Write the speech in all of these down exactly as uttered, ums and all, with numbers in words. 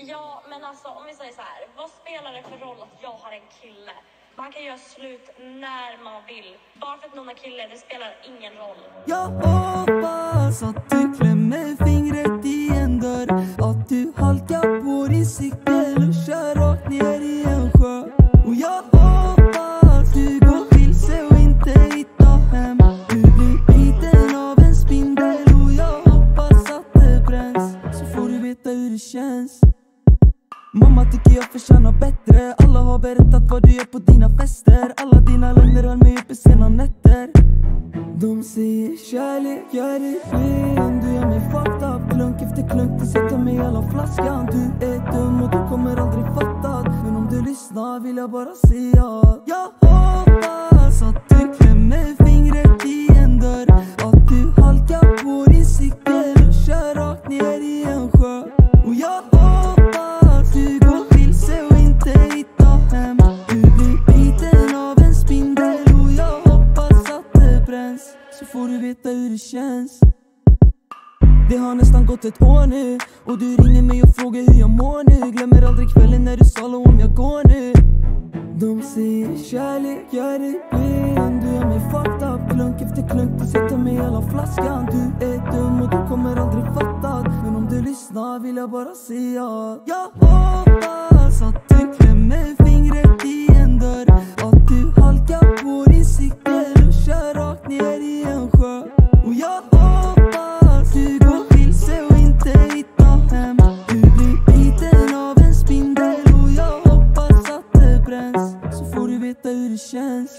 Ja, men alltså om vi säger så här. Vad spelar det för roll att jag har en kille? Man kan göra slut när man vill. Bara för att någon är kille, det spelar ingen roll. Jag hoppas att du klämmer fingret i en dörr. Att du halkar på din cykel och kör rakt ner i en sjö. Och jag hoppas du går vilse och inte hittar hem. Du blir biten av en spindel och jag hoppas att det bränns. Så får du veta hur det känns. Mamma tycker jag förtjänar bättre. Alla har berättat vad du gör på dina fester. Alla dina lögner höll mig uppe sena nätter. De säger kärlek gör dig ren. Du gör mig fucked up, klunk efter klunk tills jag tar med alla flaskan. Du är dum och du kommer aldrig fatta. Men om du lyssnar vill jag bara säga jag hoppas att du klämmer fingret i en dörr. Att du halkar på din cykel och kör rakt ner i en sjö. Och jag hoppas du går vilse och inte hittar hem. Du blir biten av en spindel och jag hoppas att det bränns. Så får du veta hur det känns. Det har nästan gått ett år nu och du ringer mig och frågar hur jag mår nu. Glömmer aldrig kvällen när du sa om jag går nu. De säger kärlek gör dig ren. Du gör mig fucked up, klunk efter klunk tills jag tar med alla flaskan. Du är dum och du kommer aldrig fatta. Men om du lyssnar vill jag bara säga jag hoppas att du klämmer fingret i en dörr. Att du halkar på din cykel och kör rakt ner i en sjö. Och jag hoppas du går vilse och inte hittar hem. Du blir biten av en spindel och jag hoppas att det bränns. Så får du veta hur det känns.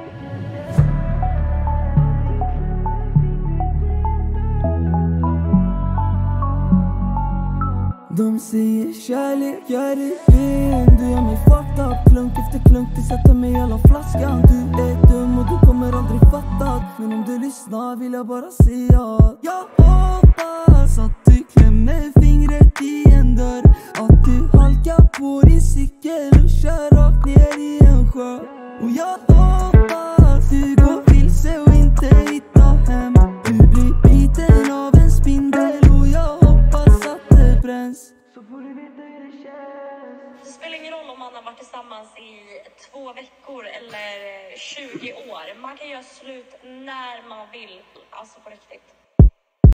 De säger kärlek gör dig ren. Du gör mig fucked up, klunk efter klunk tills jag tar med alla flaskan. Du är dum och du kommer aldrig fatta. Men om du lyssnar vill jag bara säga jag hoppas att du klämmer fingret i en dörr. Att du halkar på din cykel och kör rakt ner i en sjö. Och jag hoppas du går vilse och inte hittar hem. Du blir biten av en spindel och jag hoppas att det bränns. Så får du veta hur det känns. Det spelar ingen roll om man har varit tillsammans i två veckor eller tjugo år. Man kan göra slut när man vill. Alltså på riktigt.